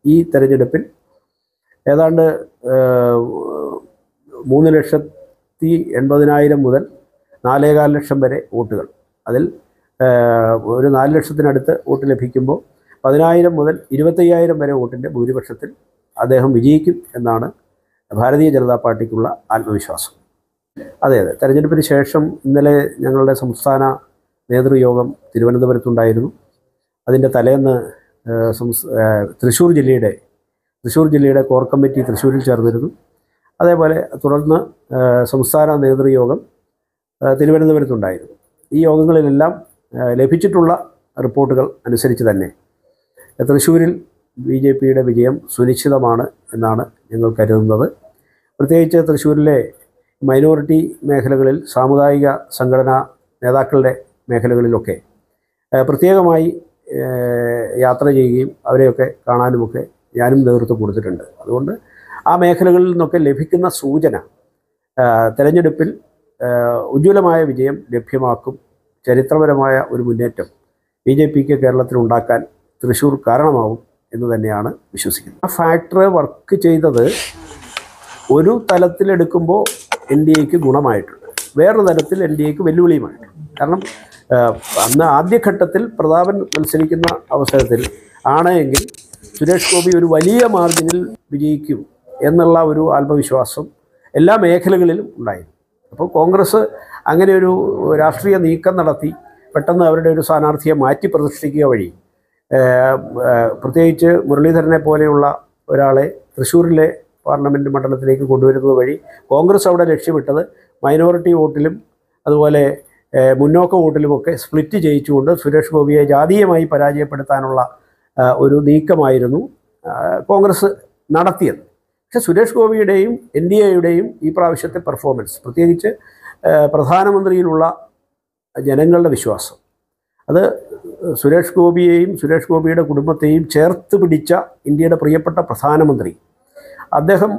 ഈ തെരഞ്ഞെടുപ്പിൽ ഏതാണ്ട് 3,80,000 മുതൽ 4,15 ലക്ഷം വരെ വോട്ടുകൾ. അതിൽ ഒരു 4 ലക്ഷത്തിനടുത്ത് വോട്ട് ലഭിക്കുമ്പോൾ 10,000 മുതൽ 25,000 വരെ വോട്ടിൻ്റെ ഭൂരിപക്ഷത്തിൽ അദ്ദേഹം വിജയിക്കും എന്നാണ് ഭാരതീയ ജനതാ പാർട്ടിക്കുള്ള ആത്മവിശ്വാസം. അതെ, തെരഞ്ഞെടുപ്പിന് ശേഷം ഇന്നലെ ഞങ്ങളുടെ സംസ്ഥാന നേതൃയോഗം തിരുവനന്തപുരത്തുണ്ടായിരുന്നു. അതിൻ്റെ തലേന്ന് തൃശ്ശൂർ ജില്ലയുടെ കോർ കമ്മിറ്റി തൃശ്ശൂരിൽ ചേർന്നിരുന്നു. അതേപോലെ തുടർന്ന് സംസ്ഥാന നേതൃയോഗം തിരുവനന്തപുരത്തുണ്ടായിരുന്നു. ഈ യോഗങ്ങളിലെല്ലാം ലഭിച്ചിട്ടുള്ള റിപ്പോർട്ടുകൾ അനുസരിച്ച് തന്നെ തൃശ്ശൂരിൽ BJPയുടെ വിജയം സുനിശ്ചിതമാണ് എന്നാണ് ഞങ്ങൾ കരുതുന്നത്. പ്രത്യേകിച്ച് തൃശ്ശൂരിലെ മൈനോറിറ്റി മേഖലകളിൽ, സാമുദായിക സംഘടനാ നേതാക്കളുടെ മേഖലകളിലൊക്കെ പ്രത്യേകമായി യാത്ര ചെയ്യുകയും അവരെയൊക്കെ കാണാനുമൊക്കെ ഞാനും നേതൃത്വം കൊടുത്തിട്ടുണ്ട്. അതുകൊണ്ട് ആ മേഖലകളിൽ നിന്നൊക്കെ ലഭിക്കുന്ന സൂചന തെരഞ്ഞെടുപ്പിൽ ഉജ്ജ്വലമായ വിജയം ലഭ്യമാക്കും. ചരിത്രപരമായ ഒരു മുന്നേറ്റം BJPക്ക് കേരളത്തിലുണ്ടാക്കാൻ തൃശ്ശൂർ കാരണമാവും എന്ന് തന്നെയാണ് വിശ്വസിക്കുന്നത്. ആ ഫാക്ടർ വർക്ക് ചെയ്തത് ഒരു തലത്തിലെടുക്കുമ്പോൾ NDAക്ക് ഗുണമായിട്ടുണ്ട്, വേറൊരു തലത്തിൽ NDAക്ക് വെല്ലുവിളിയുമായിട്ടുണ്ട്. കാരണം അന്ന് ആദ്യഘട്ടത്തിൽ പ്രതാപൻ മത്സരിക്കുന്ന അവസരത്തിൽ ആണെങ്കിൽ സുരേഷ് ഗോപി ഒരു വലിയ മാർജിനിൽ വിജയിക്കും എന്നുള്ള ഒരു ആത്മവിശ്വാസം എല്ലാ മേഖലകളിലും ഉണ്ടായിരുന്നു. അപ്പോൾ കോൺഗ്രസ് അങ്ങനെ ഒരു രാഷ്ട്രീയ നീക്കം നടത്തി പെട്ടെന്ന് അവരുടെ ഒരു സ്ഥാനാർത്ഥിയെ മാറ്റി പ്രതിഷ്ഠിക്കുക വഴി, പ്രത്യേകിച്ച് മുരളീധരനെ പോലെയുള്ള ഒരാളെ തൃശ്ശൂരിലെ പാർലമെൻറ്റ് മണ്ഡലത്തിലേക്ക് കൊണ്ടുവരുന്നത് വഴി കോൺഗ്രസ് അവിടെ ലക്ഷ്യമിട്ടത് മൈനോറിറ്റി വോട്ടിലും അതുപോലെ മുന്നോക്ക വോട്ടിലുമൊക്കെ സ്പ്ലിറ്റ് ചെയ്യിച്ചുകൊണ്ട് സുരേഷ് ഗോപിയെ ജാതീയമായി പരാജയപ്പെടുത്താനുള്ള ഒരു നീക്കമായിരുന്നു കോൺഗ്രസ് നടത്തിയത്. പക്ഷേ സുരേഷ് ഗോപിയുടെയും NDAയുടെയും ഈ പ്രാവശ്യത്തെ പെർഫോമൻസ്, പ്രത്യേകിച്ച് പ്രധാനമന്ത്രിയിലുള്ള ജനങ്ങളുടെ വിശ്വാസം, അത് സുരേഷ് ഗോപിയെയും സുരേഷ് ഗോപിയുടെ കുടുംബത്തെയും ചേർത്ത് പിടിച്ച ഇന്ത്യയുടെ പ്രിയപ്പെട്ട പ്രധാനമന്ത്രി, അദ്ദേഹം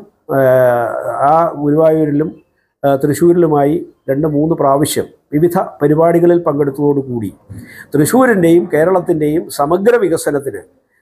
ആ ഗുരുവായൂരിലും തൃശ്ശൂരിലുമായി 2-3 പ്രാവശ്യം വിവിധ പരിപാടികളിൽ പങ്കെടുത്തതോടുകൂടി തൃശ്ശൂരിൻ്റെയും കേരളത്തിൻ്റെയും സമഗ്ര വികസനത്തിന്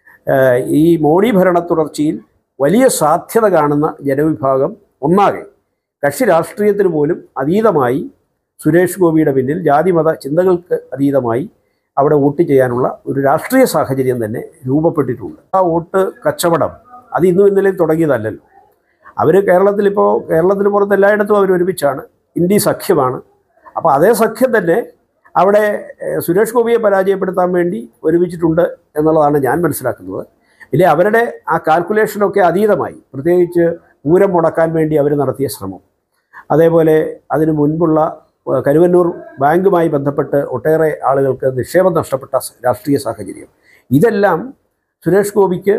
ഈ മോഡി ഭരണ തുടർച്ചയിൽ വലിയ സാധ്യത കാണുന്ന ജനവിഭാഗം ഒന്നാകെ കക്ഷി രാഷ്ട്രീയത്തിന് പോലും അതീതമായി സുരേഷ് ഗോപിയുടെ പിന്നിൽ ജാതിമത ചിന്തകൾക്ക് അതീതമായി അവിടെ വോട്ട് ചെയ്യാനുള്ള ഒരു രാഷ്ട്രീയ സാഹചര്യം തന്നെ രൂപപ്പെട്ടിട്ടുണ്ട്. ആ വോട്ട് കച്ചവടം അത് ഇന്നും ഇന്നലെയും തുടങ്ങിയതല്ലല്ലോ. അവർ കേരളത്തിന് പുറത്ത് എല്ലായിടത്തും അവർ ഒരുമിച്ചാണ്, ഇന്ത്യ സഖ്യമാണ്. അപ്പോൾ അതേ സഖ്യം തന്നെ അവിടെ സുരേഷ് ഗോപിയെ പരാജയപ്പെടുത്താൻ വേണ്ടി ഒരുമിച്ചിട്ടുണ്ട് എന്നുള്ളതാണ് ഞാൻ മനസ്സിലാക്കുന്നത്. ഇല്ലേ, അവരുടെ ആ കാൽക്കുലേഷനൊക്കെ അതീതമായി, പ്രത്യേകിച്ച് പൂരം മുടക്കാൻ വേണ്ടി അവർ നടത്തിയ ശ്രമം, അതേപോലെ അതിനു മുൻപുള്ള കരുവന്നൂർ ബാങ്കുമായി ബന്ധപ്പെട്ട് ഒട്ടേറെ ആളുകൾക്ക് നിക്ഷേപം നഷ്ടപ്പെട്ട രാഷ്ട്രീയ സാഹചര്യം, ഇതെല്ലാം സുരേഷ് ഗോപിക്ക്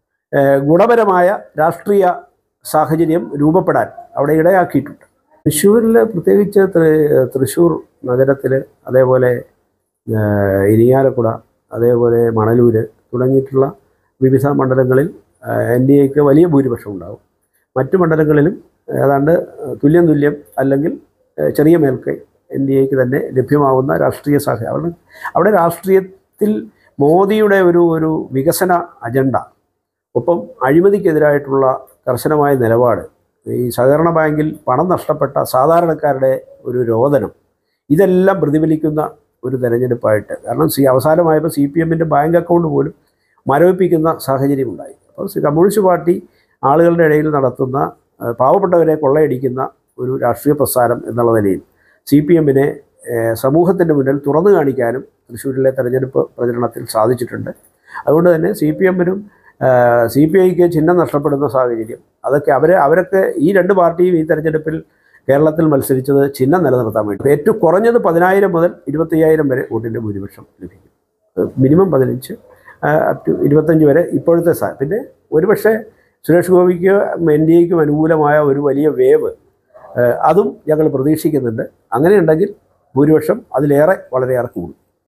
ഗുണപരമായ രാഷ്ട്രീയ സാഹചര്യം രൂപപ്പെടാൻ അവിടെ ഇടയാക്കിയിട്ടുണ്ട്. തൃശ്ശൂരിൽ, പ്രത്യേകിച്ച് തൃശ്ശൂർ നഗരത്തിൽ, അതേപോലെ ഇരിങ്ങാലക്കുട, അതേപോലെ മണലൂർ തുടങ്ങിയിട്ടുള്ള വിവിധ മണ്ഡലങ്ങളിൽ NDAക്ക് വലിയ ഭൂരിപക്ഷം ഉണ്ടാകും. മറ്റു മണ്ഡലങ്ങളിലും ഏതാണ്ട് തുല്യം അല്ലെങ്കിൽ ചെറിയ മേൽക്കൈ NDAക്ക് തന്നെ ലഭ്യമാവുന്ന രാഷ്ട്രീയ സാഹചര്യം. അവിടെ രാഷ്ട്രീയത്തിൽ മോദിയുടെ ഒരു വികസന അജണ്ട, ഒപ്പം അഴിമതിക്കെതിരായിട്ടുള്ള കർശനമായ നിലപാട്, ഈ സഹകരണ ബാങ്കിൽ പണം നഷ്ടപ്പെട്ട സാധാരണക്കാരുടെ ഒരു രോദനം, ഇതെല്ലാം പ്രതിഫലിക്കുന്ന ഒരു തെരഞ്ഞെടുപ്പായിട്ട്. കാരണം അവസാനമായപ്പോൾ CPMൻ്റെ ബാങ്ക് അക്കൗണ്ട് പോലും മരവിപ്പിക്കുന്ന സാഹചര്യമുണ്ടായി. അപ്പോൾ കമ്മ്യൂണിസ്റ്റ് പാർട്ടി ആളുകളുടെ ഇടയിൽ നടത്തുന്ന, പാവപ്പെട്ടവരെ കൊള്ളയടിക്കുന്ന ഒരു രാഷ്ട്രീയ പ്രസ്ഥാനം എന്നുള്ള നിലയിൽ CPMനെ സമൂഹത്തിൻ്റെ മുന്നിൽ തുറന്നു കാണിക്കാനും തൃശ്ശൂരിലെ തെരഞ്ഞെടുപ്പ് പ്രചരണത്തിൽ സാധിച്ചിട്ടുണ്ട്. അതുകൊണ്ട് തന്നെ CPMനും CPIക്ക് ചിഹ്നം നഷ്ടപ്പെടുന്ന സാഹചര്യം, അതൊക്കെ അവരൊക്കെ ഈ 2 പാർട്ടിയും ഈ തെരഞ്ഞെടുപ്പിൽ കേരളത്തിൽ മത്സരിച്ചത് ചിഹ്നം നിലനിർത്താൻ വേണ്ടി. ഏറ്റവും കുറഞ്ഞത് 10,000 മുതൽ 25,000 വരെ വോട്ടിൻ്റെ ഭൂരിപക്ഷം ലഭിക്കും. മിനിമം 15 അപ് ടു 25 വരെ ഇപ്പോഴത്തെ പിന്നെ ഒരുപക്ഷെ സുരേഷ് ഗോപിക്ക് NDAയ്ക്കും അനുകൂലമായ ഒരു വലിയ വേവ് അതും ഞങ്ങൾ പ്രതീക്ഷിക്കുന്നുണ്ട്. അങ്ങനെയുണ്ടെങ്കിൽ ഭൂരിപക്ഷം അതിലേറെ വളരെയേറെ കൂടും.